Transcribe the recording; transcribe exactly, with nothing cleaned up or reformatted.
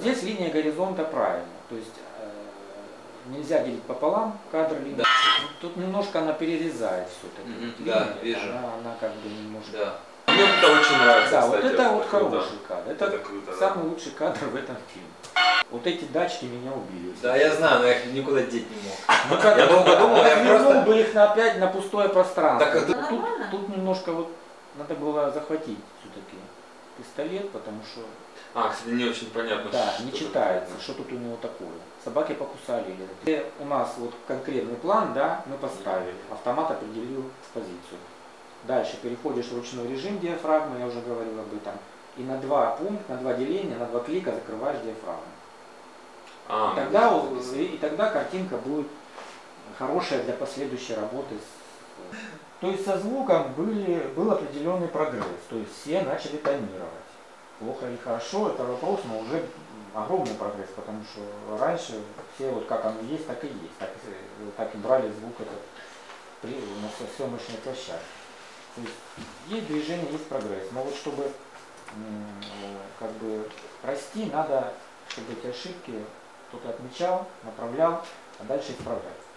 здесь линия горизонта правильно. То есть э, нельзя делить пополам кадр линии. Да. Тут немножко она перерезает все-таки. Mm-hmm. Да, вижу. Она, она как бы немножко. Да. Мне это очень нравится. Да, кстати, вот это вот круто. хороший кадр. Это, это круто, самый да. лучший кадр в этом фильме. Вот эти дачки меня убили. Да, я знаю, но я их никуда деть не мог. Ну, как я долго думал, я просто... бы их на, опять на пустое пространство. Так, тут, тут, тут немножко вот надо было захватить все-таки пистолет, потому что... А, кстати, не очень понятно. Да, не читается, что тут у него такое. Собаки покусали. Или... У нас вот конкретный план, да, мы поставили. Автомат определил позицию. Дальше переходишь в ручной режим диафрагмы, я уже говорил об этом. И на два пункта, на два деления, на два клика закрываешь диафрагму. А, и, тогда, и, и тогда картинка будет хорошая для последующей работы. С... То есть со звуком были, был определенный прогресс. То есть все начали тонировать. Плохо или хорошо, это вопрос, но уже огромный прогресс, потому что раньше все вот как оно есть, так и есть. Так, так и брали звук этот при, на съемочной площадке. То есть есть движение, есть прогресс. Но вот чтобы как бы расти, надо, чтобы эти ошибки кто-то отмечал, направлял, а дальше исправлять.